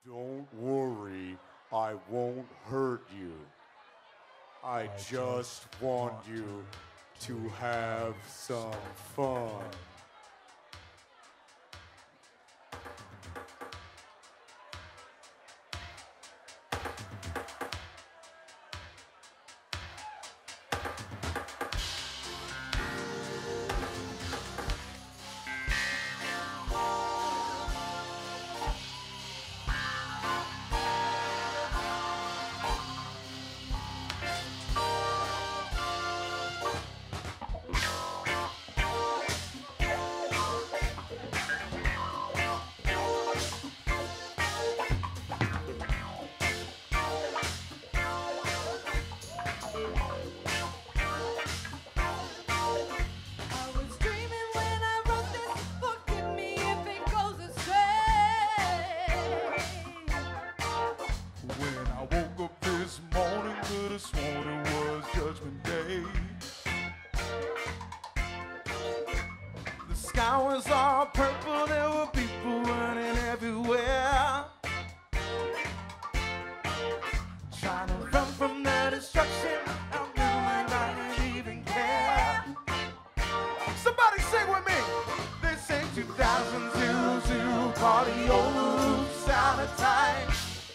Don't worry, I won't hurt you. I just want you to have some fun. Skies are purple, there were people running everywhere, trying to run from the destruction. I really not even care. Somebody sing with me. They say 2000 party over sound of time.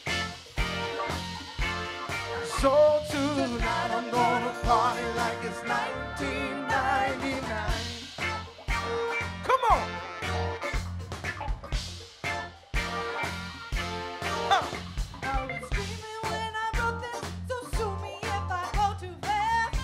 So tonight I'm gonna party like it's 1999. Come on! I was dreaming when I wrote this, so sue me if I go too fast.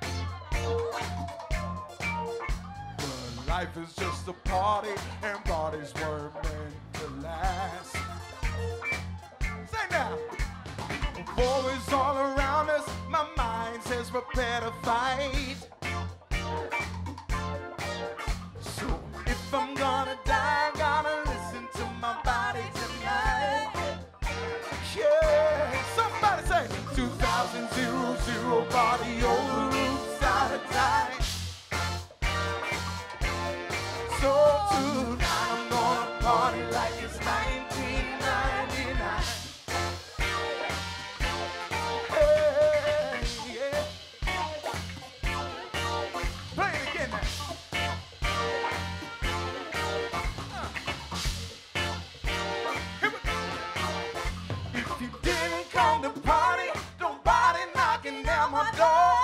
But life is just a party, and parties were meant to last. Say now! Boys all around us, my mind says prepare to fight. So if I'm gonna die, I'm gonna listen to my body tonight. Yeah, somebody say 2000 body over roots out of time. So tonight I'm gonna party like it's 1999. Hey, yeah. Play it again now. If you didn't come to party, nobody knocking down my door.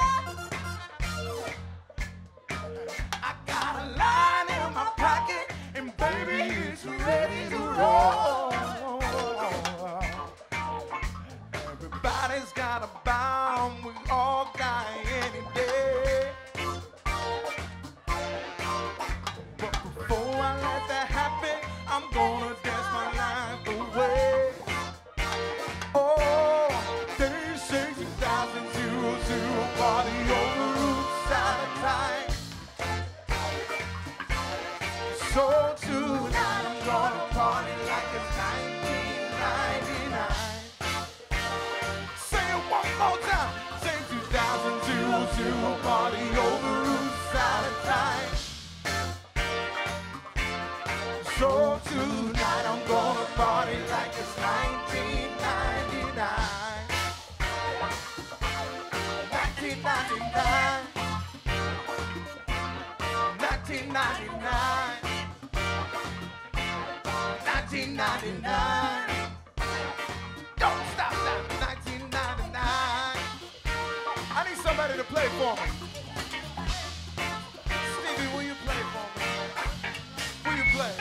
I got a line in my pocket, and baby, it's ready to roll. Everybody's got a bomb, we all die any day. But before I let that happen, I'm gonna dance my life away. Oh, they say 2000 party over roots out of time. So tonight I'm gonna party like it's 1999. Say it one more time. Say 2000 party over roots out of time. So tonight I'm gonna party like it's 1999. 1999. 1999. 1999. Don't stop now. 1999. I need somebody to play for me. Stevie, will you play for me? Will you play?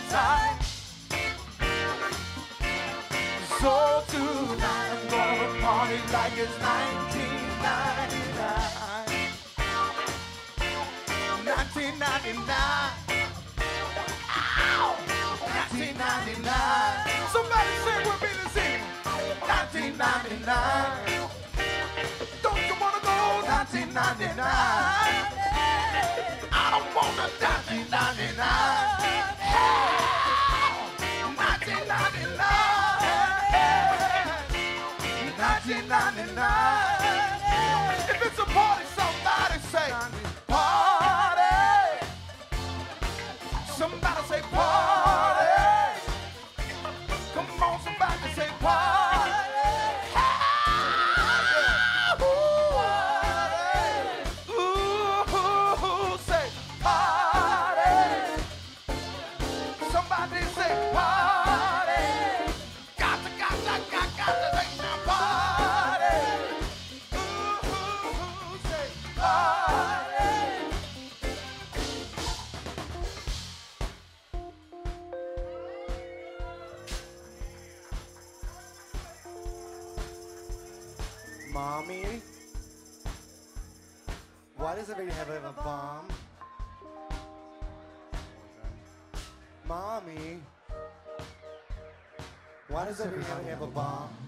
time. So tonight I'm gonna party like it's 1999. 1999. Ow! 1999. Somebody sing with me this evening. 1999. Don't you wanna go 1999? I don't wanna 1999. Hey! 1999. 1999. If it's a party, somebody say party. Somebody say party. Come on, somebody say party. Ooh, say party. Somebody say party. Got to say now party. Ooh, say party. Mommy, why does everybody have a bomb? Mommy, why does everybody have a bomb?